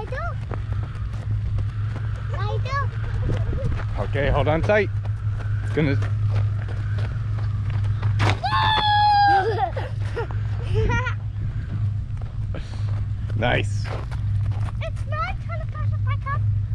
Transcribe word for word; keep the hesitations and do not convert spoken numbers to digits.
Okay, hold on tight. It's gonna. Nice. It's not trying to push it back up.